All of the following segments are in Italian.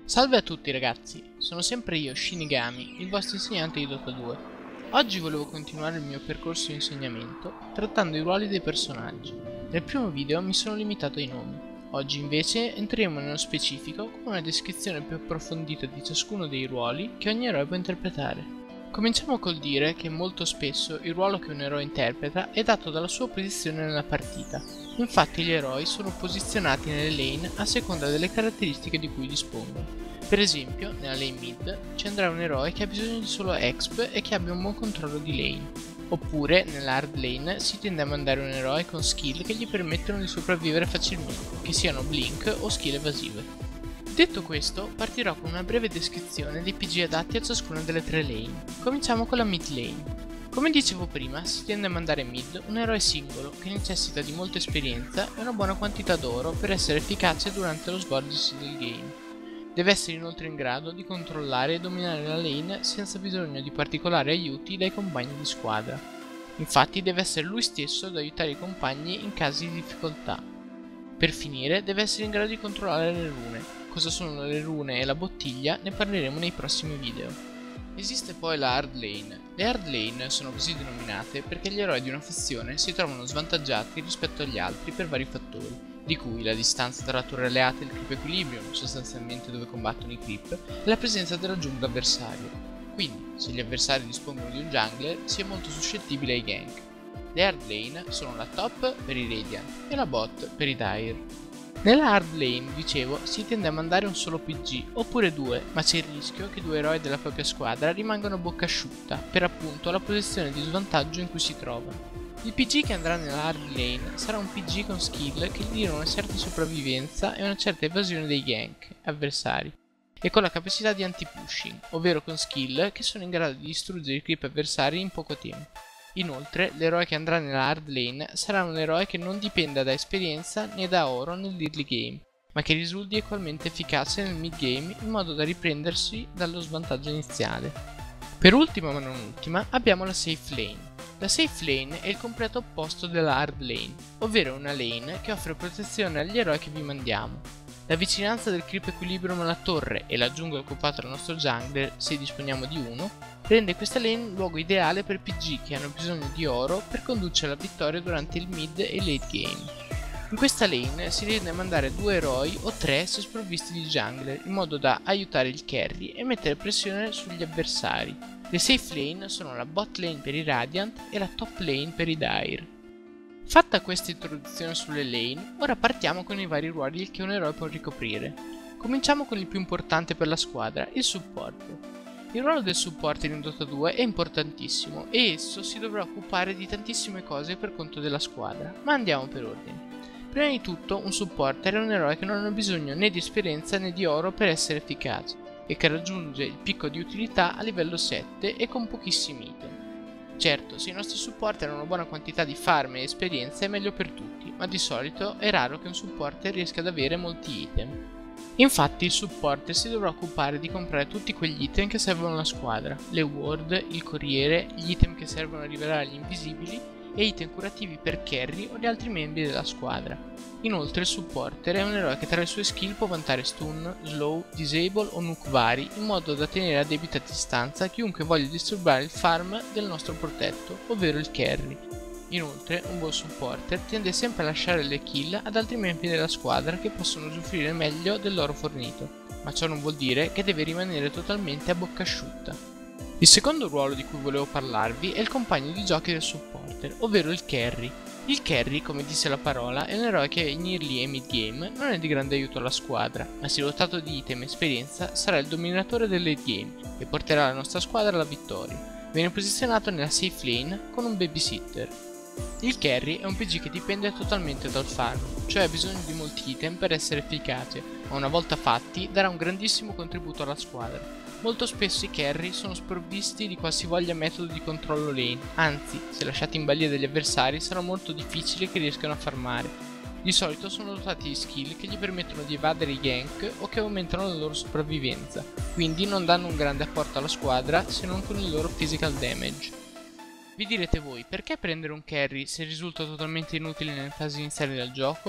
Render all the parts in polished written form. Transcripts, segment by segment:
Salve a tutti ragazzi, sono sempre io, Shinigami, il vostro insegnante di Dota 2. Oggi volevo continuare il mio percorso di insegnamento trattando i ruoli dei personaggi. Nel primo video mi sono limitato ai nomi. Oggi invece entriamo nello specifico con una descrizione più approfondita di ciascuno dei ruoli che ogni eroe può interpretare. Cominciamo col dire che molto spesso il ruolo che un eroe interpreta è dato dalla sua posizione nella partita. Infatti gli eroi sono posizionati nelle lane a seconda delle caratteristiche di cui dispongono. Per esempio, nella lane mid ci andrà un eroe che ha bisogno di solo exp e che abbia un buon controllo di lane. Oppure, nella hard lane si tende a mandare un eroe con skill che gli permettono di sopravvivere facilmente, che siano blink o skill evasive. Detto questo, partirò con una breve descrizione dei PG adatti a ciascuna delle tre lane. Cominciamo con la mid lane. Come dicevo prima, si tende a mandare mid un eroe singolo che necessita di molta esperienza e una buona quantità d'oro per essere efficace durante lo svolgersi del game. Deve essere inoltre in grado di controllare e dominare la lane senza bisogno di particolari aiuti dai compagni di squadra. Infatti deve essere lui stesso ad aiutare i compagni in casi di difficoltà. Per finire deve essere in grado di controllare le rune. Cosa sono le rune e la bottiglia ne parleremo nei prossimi video. Esiste poi la hard lane. Le hard lane sono così denominate perché gli eroi di una fazione si trovano svantaggiati rispetto agli altri per vari fattori, di cui la distanza tra torre alleate e il creep equilibrium, sostanzialmente dove combattono i creep, e la presenza della giungla avversaria. Quindi, se gli avversari dispongono di un jungler, si è molto suscettibile ai gank. Le hard lane sono la top per i Radiant e la bot per i Dire. Nella hard lane, dicevo, si tende a mandare un solo PG, oppure due, ma c'è il rischio che due eroi della propria squadra rimangano a bocca asciutta, per appunto la posizione di svantaggio in cui si trovano. Il PG che andrà nella hard lane sarà un PG con skill che gli diano una certa sopravvivenza e una certa evasione dei gank avversari, e con la capacità di anti-pushing, ovvero con skill che sono in grado di distruggere i creep avversari in poco tempo. Inoltre, l'eroe che andrà nella hard lane sarà un eroe che non dipenda da esperienza né da oro nell'early game, ma che risulti equalmente efficace nel mid game in modo da riprendersi dallo svantaggio iniziale. Per ultima ma non ultima abbiamo la safe lane. La safe lane è il completo opposto della hard lane, ovvero una lane che offre protezione agli eroi che vi mandiamo. La vicinanza del creep equilibrium alla torre e la giungla occupata dal nostro jungler, se disponiamo di uno, rende questa lane il luogo ideale per PG che hanno bisogno di oro per conducere alla vittoria durante il mid e late game. In questa lane si tende a mandare due eroi o tre se sprovvisti di jungler, in modo da aiutare il carry e mettere pressione sugli avversari. Le safe lane sono la bot lane per i Radiant e la top lane per i Dire. Fatta questa introduzione sulle lane, ora partiamo con i vari ruoli che un eroe può ricoprire. Cominciamo con il più importante per la squadra, il supporter. Il ruolo del supporter in Dota 2 è importantissimo e esso si dovrà occupare di tantissime cose per conto della squadra, ma andiamo per ordine. Prima di tutto, un supporter è un eroe che non ha bisogno né di esperienza né di oro per essere efficace e che raggiunge il picco di utilità a livello 7 e con pochissimi item. Certo, se i nostri supporter hanno una buona quantità di farm e esperienza è meglio per tutti, ma di solito è raro che un supporter riesca ad avere molti item. Infatti il supporter si dovrà occupare di comprare tutti quegli item che servono alla squadra, le ward, il corriere, gli item che servono a rivelare gli invisibili e item curativi per carry o gli altri membri della squadra. Inoltre il supporter è un eroe che tra le sue skill può vantare stun, slow, disable o nuke vari in modo da tenere a debita distanza chiunque voglia disturbare il farm del nostro protetto, ovvero il carry. Inoltre un buon supporter tende sempre a lasciare le kill ad altri membri della squadra che possono usufruire meglio del loro fornito, ma ciò non vuol dire che deve rimanere totalmente a bocca asciutta. Il secondo ruolo di cui volevo parlarvi è il compagno di giochi del supporter, ovvero il carry. Il carry, come dice la parola, è un eroe che in early e mid game non è di grande aiuto alla squadra, ma se dotato di item e esperienza sarà il dominatore del late game e porterà la nostra squadra alla vittoria. Viene posizionato nella safe lane con un babysitter. Il carry è un PG che dipende totalmente dal farm, cioè ha bisogno di molti item per essere efficace, ma una volta fatti darà un grandissimo contributo alla squadra. Molto spesso i carry sono sprovvisti di qualsivoglia metodo di controllo lane, anzi, se lasciati in balia dagli avversari sarà molto difficile che riescano a farmare. Di solito sono dotati di skill che gli permettono di evadere i gank o che aumentano la loro sopravvivenza, quindi non danno un grande apporto alla squadra se non con il loro physical damage. Vi direte voi, perché prendere un carry se risulta totalmente inutile nelle fasi iniziali del gioco?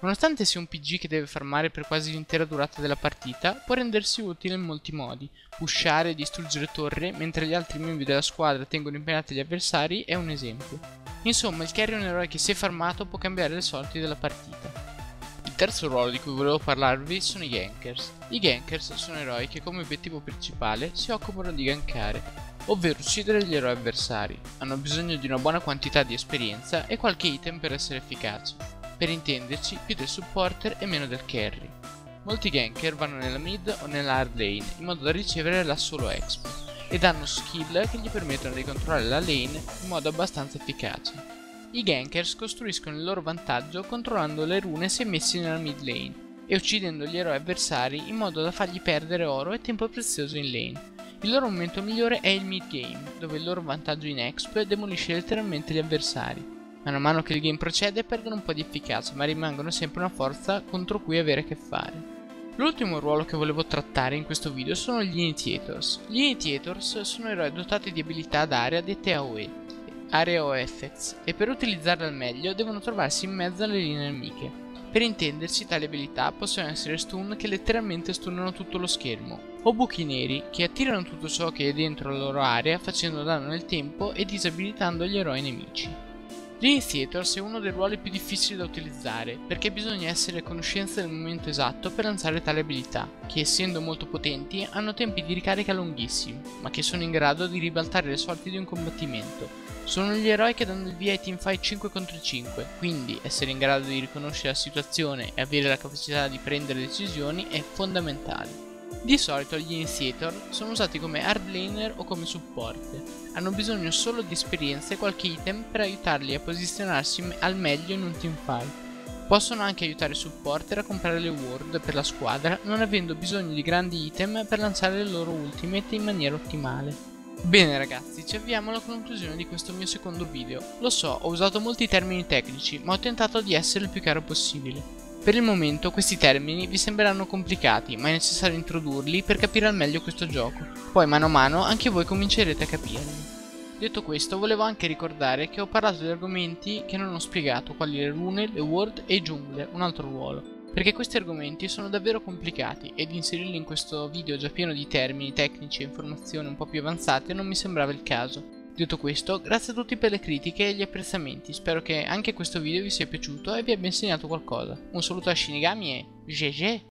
Nonostante sia un PG che deve farmare per quasi l'intera durata della partita, può rendersi utile in molti modi. Pushare e distruggere torri mentre gli altri membri della squadra tengono impegnati gli avversari è un esempio. Insomma, il carry è un eroe che se farmato può cambiare le sorti della partita. Il terzo ruolo di cui volevo parlarvi sono i gankers. I gankers sono eroi che come obiettivo principale si occupano di gankare, ovvero uccidere gli eroi avversari. Hanno bisogno di una buona quantità di esperienza e qualche item per essere efficaci. Per intenderci, più del supporter e meno del carry. Molti ganker vanno nella mid o nella hard lane in modo da ricevere la solo exp ed hanno skill che gli permettono di controllare la lane in modo abbastanza efficace. I gankers costruiscono il loro vantaggio controllando le rune se messi nella mid lane e uccidendo gli eroi avversari in modo da fargli perdere oro e tempo prezioso in lane. Il loro momento migliore è il mid game, dove il loro vantaggio in exp demolisce letteralmente gli avversari. Man mano che il game procede perdono un po' di efficacia, ma rimangono sempre una forza contro cui avere a che fare. L'ultimo ruolo che volevo trattare in questo video sono gli Initiators. Gli Initiators sono eroi dotati di abilità d'area dette AOE, Area of Effects, e per utilizzarle al meglio devono trovarsi in mezzo alle linee nemiche. Per intenderci, tali abilità possono essere stun che letteralmente stunnano tutto lo schermo, o buchi neri che attirano tutto ciò che è dentro la loro area facendo danno nel tempo e disabilitando gli eroi nemici. L'Initiators è uno dei ruoli più difficili da utilizzare, perché bisogna essere a conoscenza del momento esatto per lanciare tali abilità, che essendo molto potenti hanno tempi di ricarica lunghissimi, ma che sono in grado di ribaltare le sorti di un combattimento. Sono gli eroi che danno il via ai teamfight 5 contro 5, quindi essere in grado di riconoscere la situazione e avere la capacità di prendere decisioni è fondamentale. Di solito gli Initiator sono usati come hard laner o come supporter. Hanno bisogno solo di esperienza e qualche item per aiutarli a posizionarsi al meglio in un teamfight. Possono anche aiutare i supporter a comprare le ward per la squadra, non avendo bisogno di grandi item per lanciare le loro ultimate in maniera ottimale. Bene ragazzi, ci avviamo alla conclusione di questo mio secondo video. Lo so, ho usato molti termini tecnici, ma ho tentato di essere il più chiaro possibile. Per il momento questi termini vi sembreranno complicati, ma è necessario introdurli per capire al meglio questo gioco. Poi mano a mano anche voi comincerete a capirli. Detto questo, volevo anche ricordare che ho parlato di argomenti che non ho spiegato, quali le rune, le ward e i jungler, un altro ruolo. Perché questi argomenti sono davvero complicati ed inserirli in questo video già pieno di termini tecnici e informazioni un po' più avanzate non mi sembrava il caso. Detto questo, grazie a tutti per le critiche e gli apprezzamenti, spero che anche questo video vi sia piaciuto e vi abbia insegnato qualcosa. Un saluto a Shinigami e GG!